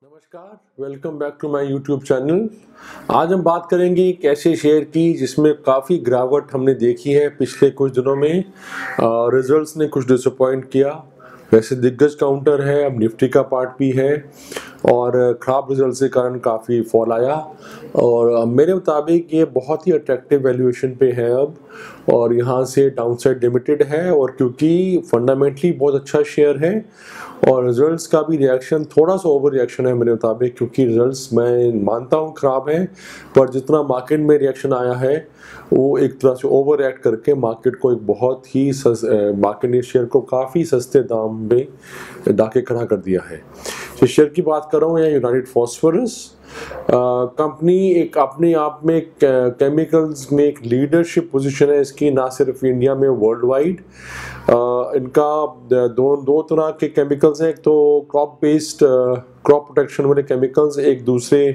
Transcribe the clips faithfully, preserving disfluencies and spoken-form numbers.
नमस्कार, welcome back to my YouTube channel. आज हम बात करेंगे एक ऐसे शेयर की जिसमें काफ़ी गिरावट हमने देखी है पिछले कुछ दिनों में। रिजल्ट्स ने कुछ डिसअपॉइंट किया। वैसे दिग्गज काउंटर है, अब निफ्टी का पार्ट भी है और ख़राब रिजल्ट के कारण काफ़ी फॉल आया। और मेरे मुताबिक ये बहुत ही अट्रैक्टिव वैल्यूएशन पे है अब, और यहाँ से डाउनसाइड लिमिटेड है। और क्योंकि फंडामेंटली बहुत अच्छा शेयर है और रिजल्ट्स का भी रिएक्शन थोड़ा सा ओवर रिएक्शन है मेरे मुताबिक, क्योंकि रिजल्ट्स मैं मानता हूँ ख़राब है, पर जितना मार्केट में रिएक्शन आया है वो एक तरह से ओवर रिएक्ट करके मार्केट को एक बहुत ही मार्केट ने शेयर को काफ़ी सस्ते दाम में डाके खड़ा कर दिया है। तो शेयर की बात कर रहा हूँ या यूनाइटेड फॉस्फोरस कंपनी एक अपने आप में केमिकल्स में एक लीडरशिप पोजीशन है इसकी, ना सिर्फ इंडिया में, वर्ल्ड वाइड। इनका दो दो तरह के केमिकल्स हैं, एक तो क्रॉप बेस्ड क्रॉप प्रोटेक्शन वाले केमिकल्स, एक दूसरे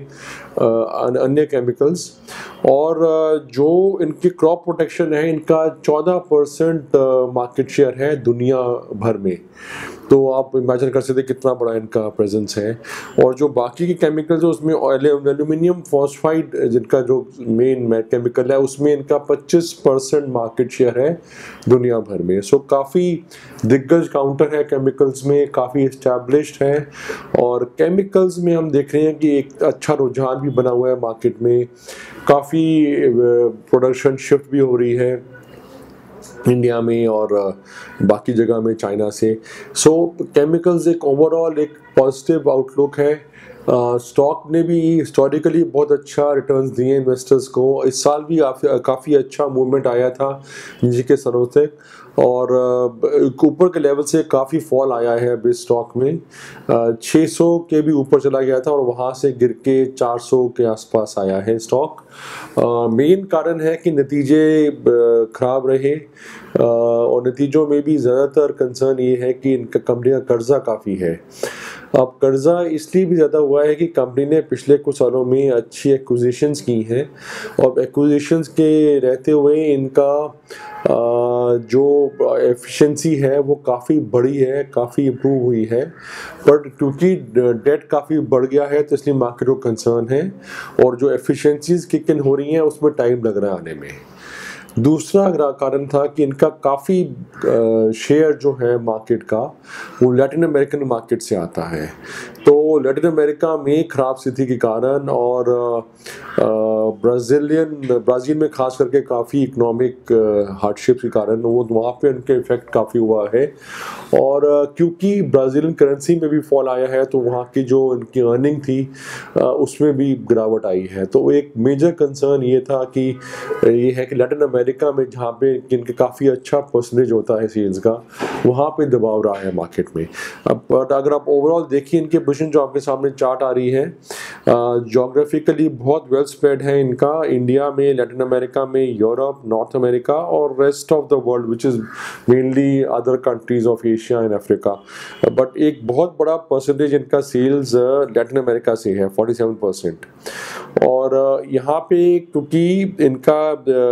अन्य केमिकल्स। और जो इनकी क्रॉप प्रोटेक्शन है, इनका चौदह परसेंट मार्केट शेयर है दुनिया भर में। तो आप इमेजिन कर सकते हैं कितना बड़ा इनका प्रेजेंस है। और जो बाकी के केमिकल्स है उसमें एल्यूमिनियम फॉस्फाइड जिनका जो मेन केमिकल है उसमें इनका पच्चीस परसेंट मार्केट शेयर है दुनिया भर में। सो काफ़ी दिग्गज काउंटर है केमिकल्स में, काफ़ी इस्टेब्लिश्ड है। और केमिकल्स में हम देख रहे हैं कि एक अच्छा रुझान भी बना हुआ है मार्केट में, काफ़ी प्रोडक्शन शिफ्ट भी हो रही है इंडिया में और बाकी जगह में, चाइना से। सो केमिकल्स एक ओवरऑल एक पॉजिटिव आउटलुक है। स्टॉक uh, ने भी हिस्टोरिकली बहुत अच्छा रिटर्न्स दिए इन्वेस्टर्स को। इस साल भी काफ़ी अच्छा मूवमेंट आया था निजी के सरों से, और ऊपर uh, के लेवल से काफ़ी फॉल आया है अभी स्टॉक में। uh, छह सौ के भी ऊपर चला गया था और वहाँ से गिर के चार सौ के आसपास आया है स्टॉक। मेन uh, कारण है कि नतीजे ख़राब रहे, uh, और नतीजों में भी ज़्यादातर कंसर्न ये है कि इनका कंपनी का कर्जा काफ़ी है। अब कर्जा इसलिए भी ज़्यादा हुआ है कि कंपनी ने पिछले कुछ सालों में अच्छी एक्विजिशंस की हैं, और एक्विजिशंस के रहते हुए इनका जो एफिशिएंसी है वो काफ़ी बढ़ी है, काफ़ी इम्प्रूव हुई है। बट क्योंकि डेट काफ़ी बढ़ गया है तो इसलिए मार्केट को कंसर्न है, और जो एफिशिएंसीज किक इन हो रही हैं उसमें टाइम लग रहा है आने में। दूसरा कारण था कि इनका काफ़ी शेयर जो है मार्केट का वो लैटिन अमेरिकन मार्केट से आता है। तो लैटिन अमेरिका में ख़राब स्थिति के कारण और ब्राज़ीलियन ब्राज़ील में ख़ास करके काफ़ी इकोनॉमिक हार्डशिप के कारण वो वहाँ पे उनके इफेक्ट काफ़ी हुआ है। और क्योंकि ब्राज़ीलियन करेंसी में भी फॉल आया है तो वहाँ की जो इनकी अर्निंग थी उसमें भी गिरावट आई है। तो एक मेजर कंसर्न ये था कि ये है कि लैटिन अमेरिका में जहाँ पे इनके काफ़ी अच्छा परसेंटेज होता है सेल्स का, वहाँ पे दबाव रहा है मार्केट में। अब बट अगर आप ओवरऑल देखिए इनके पोजीशन जो आपके सामने चार्ट आ रही है, जोग्राफिकली बहुत वेल स्प्रेड है इनका, इंडिया में, लैटिन अमेरिका में, यूरोप, नॉर्थ अमेरिका और rest of the world which is mainly other countries of Asia and Africa. But एक बहुत बड़ा परसेंटेज इनका सेल्स लैटिन अमेरिका से है, सैंतालीस परसेंट। और यहाँ पे क्योंकि इनका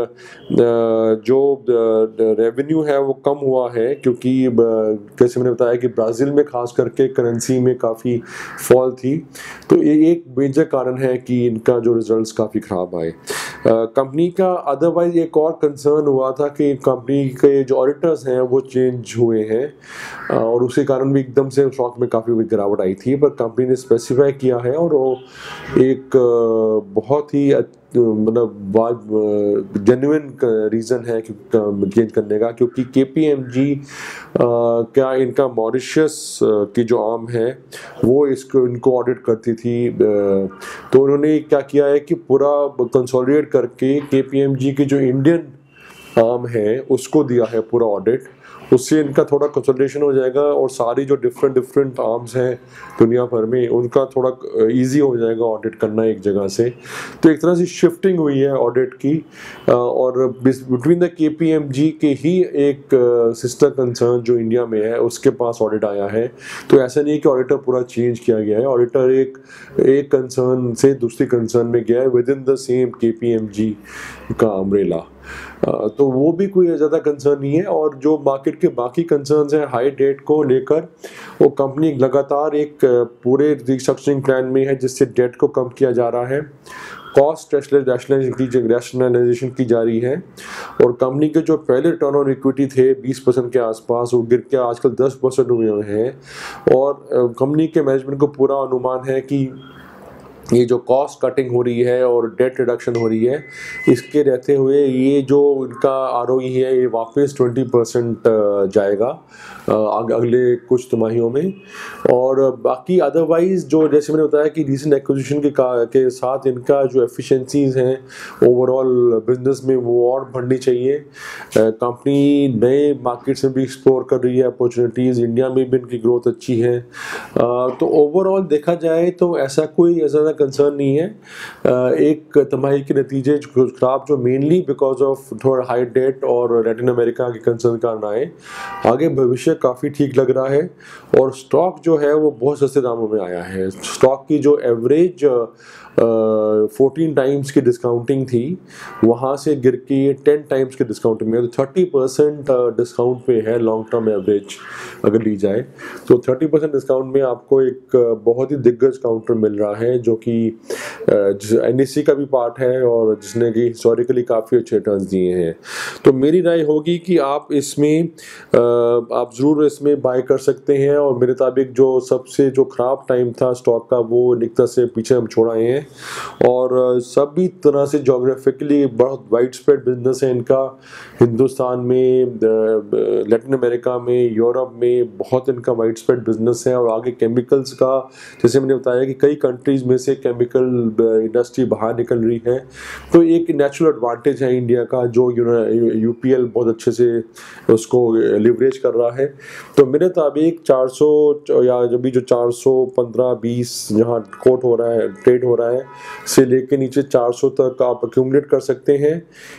जो रेवेन्यू है वो कम हुआ है, क्योंकि जैसे मैंने बताया कि ब्राज़ील में खास करके करेंसी में काफ़ी फॉल थी, तो ये एक मेजर कारण है कि इनका जो रिजल्ट्स काफ़ी ख़राब आए। कंपनी का अदरवाइज एक और कंसर्न हुआ था कि कंपनी के जो ऑडिटर्स हैं वो चेंज हुए हैं और उसी कारण भी एकदम से स्टॉक में काफ़ी गिरावट आई थी। पर कंपनी ने स्पेसिफाई किया है और वो एक बहुत ही मतलब जेन्युइन रीज़न है चेंज करने का, क्योंकि के पी एम जी क्या इनका मॉरिशस की जो आर्म है वो इसको इनको ऑडिट करती थी। तो उन्होंने क्या किया है कि पूरा कंसोलिडेट करके के पी एम जी की जो इंडियन आर्म है उसको दिया है पूरा ऑडिट। उससे इनका थोड़ा कंसोलिडेशन हो जाएगा और सारी जो डिफरेंट डिफरेंट आर्म्स हैं दुनिया भर में उनका थोड़ा इजी हो जाएगा ऑडिट करना एक जगह से। तो एक तरह से शिफ्टिंग हुई है ऑडिट की, और between the K P M G के ही एक सिस्टर कंसर्न जो इंडिया में है उसके पास ऑडिट आया है। तो ऐसा नहीं है कि ऑडिटर पूरा चेंज किया गया है, ऑडिटर एक एक कंसर्न से दूसरी कंसर्न में गया है within the same K P M G का अम्ब्रेला। तो वो भी कोई ज़्यादा कंसर्न नहीं है। और जो मार्केट के बाकी कंसर्न्स हैं हाई डेट को लेकर, वो कंपनी लगातार एक पूरे रिस्ट्रक्चरिंग प्लान में है जिससे डेट को कम किया जा रहा है, कॉस्ट रैशनलाइजेशन की जा रही है। और कंपनी के जो पहले रिटर्न ऑन इक्विटी थे बीस परसेंट के आसपास, वो गिर के आजकल दस परसेंट हुए हुए हैं। और कंपनी के मैनेजमेंट को पूरा अनुमान है कि ये जो कॉस्ट कटिंग हो रही है और डेट रिडक्शन हो रही है, इसके रहते हुए ये जो इनका आरओई है ये वापस बीस परसेंट जाएगा अगले कुछ तिमाहियों में। और बाकी अदरवाइज जो जैसे मैंने बताया कि रीसेंट एक्विजिशन के के साथ इनका जो एफिशिएंसीज हैं ओवरऑल बिजनेस में वो और बढ़नी चाहिए। कंपनी नए मार्केट्स में भी एक्सप्लोर कर रही है अपॉर्चुनिटीज़, इंडिया में भी इनकी ग्रोथ अच्छी है। तो ओवरऑल देखा जाए तो ऐसा कोई ऐसा कंसर्न नहीं है। एक तिमाही के नतीजे खराब जो मेनली बिकॉज ऑफ थोड़ा हाई डेट और लैटिन अमेरिका के कंसर्न कारण आए, आगे भविष्य काफ़ी ठीक लग रहा है। और स्टॉक जो है वो बहुत सस्ते दामों में आया है। स्टॉक की जो एवरेज फोर्टीन टाइम्स की डिस्काउंटिंग थी वहाँ से गिर के ये टेन टाइम्स के डिस्काउंटिंग में, तो थर्टी परसेंट डिस्काउंट पे है लॉन्ग टर्म एवरेज अगर ली जाए तो। थर्टी परसेंट डिस्काउंट में आपको एक बहुत ही दिग्गज काउंटर मिल रहा है जो कि एन एस सी का भी पार्ट है और जिसने कि हिस्टोरिकली काफ़ी अच्छे रिटर्न्स दिए हैं। तो मेरी राय होगी कि आप इसमें आप ज़रूर इसमें बाय कर सकते हैं। और मेरे मुताबिक जो सबसे जो ख़राब टाइम था स्टॉक का वो निकता से पीछे हम छोड़ आए हैं। और सभी तरह से जोग्राफिकली बहुत वाइड स्प्रेड बिजनेस है इनका, हिंदुस्तान में, लैटिन अमेरिका में, यूरोप में बहुत इनका वाइड स्प्रेड बिजनेस है। और आगे केमिकल्स का जैसे मैंने बताया कि कई कंट्रीज़ में से केमिकल इंडस्ट्री बाहर निकल रही है, तो एक नेचुरल एडवांटेज है इंडिया का जो यूपीएल बहुत अच्छे से उसको लिवरेज कर रहा है। तो मेरे मुताबिक चार सौ या जब भी जो चार सौ पंद्रह बीस जहाँ कोट हो रहा है ट्रेड हो रहा है से लेके नीचे चार सौ तक आप एक्यूमुलेट कर सकते हैं।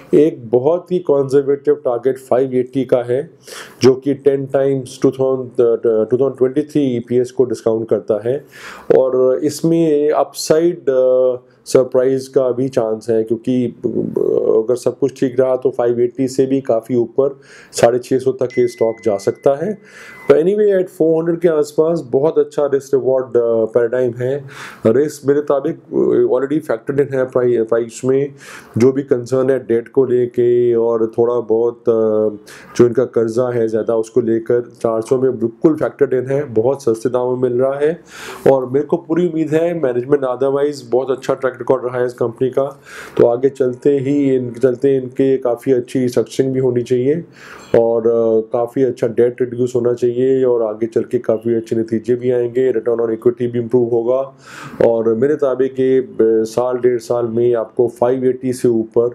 एक बहुत ही कंजर्वेटिव टारगेट पाँच सौ अस्सी का है जो कि ten times two thousand twenty three EPS को डिस्काउंट करता है। और इसमें अपसाइड सरप्राइज़ का भी चांस है क्योंकि अगर सब कुछ ठीक रहा तो पाँच सौ अस्सी से भी काफ़ी ऊपर साढ़े छः सौ तक ये स्टॉक जा सकता है। तो एनीवे एट चार सौ के आसपास बहुत अच्छा रिस्क रिवॉर्ड पैराडाइम है। रिस्क मेरे मुताबिक ऑलरेडी फैक्टर्ड इन है प्राइस में, जो भी कंसर्न है डेट को लेके और थोड़ा बहुत जो इनका कर्जा है ज़्यादा उसको लेकर चार सौ में बिल्कुल फैक्टर्ड इन है, बहुत सस्ते दामों में मिल रहा है। और मेरे को पूरी उम्मीद है मैनेजमेंट अदरवाइज बहुत अच्छा ट्रैक रिकॉर्ड रहा है इस कंपनी का, तो आगे चलते ही इन चलते इनके काफ़ी अच्छी रिस्ट्रक्चरिंग भी होनी चाहिए और काफ़ी अच्छा डेट रिड्यूस होना चाहिए और आगे चल के काफ़ी अच्छे नतीजे भी आएंगे, रिटर्न ऑन इक्विटी भी इम्प्रूव होगा। और मेरे मुताबिक ये साल डेढ़ साल में आपको पाँच सौ अस्सी से ऊपर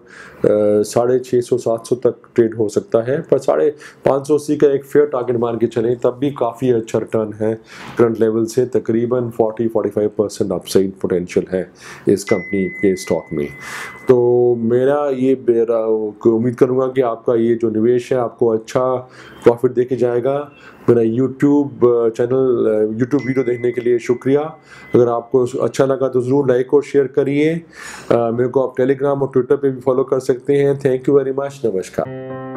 साढ़े छः सौ सात सौ तक ट्रेड हो सकता है, पर साढ़े पाँच सौ अस्सी का एक फेयर टारगेट मान के चलें तब भी काफ़ी अच्छा रिटर्न है करंट लेवल से, तकरीबन चालीस पैंतालीस परसेंट अपसाइड पोटेंशियल है इस कंपनी के स्टॉक में। तो मेरा ये उम्मीद करूँगा कि आपका ये जो निवेश है आपको अच्छा प्रॉफिट दे के जाएगा। मेरा यूट्यूब चैनल यूट्यूब वीडियो देखने के लिए शुक्रिया। अगर आपको अच्छा लगा तो ज़रूर लाइक और शेयर करिए। मेरे को आप टेलीग्राम और ट्विटर पे भी फॉलो कर सकते हैं। Thank you very much. नमस्कार।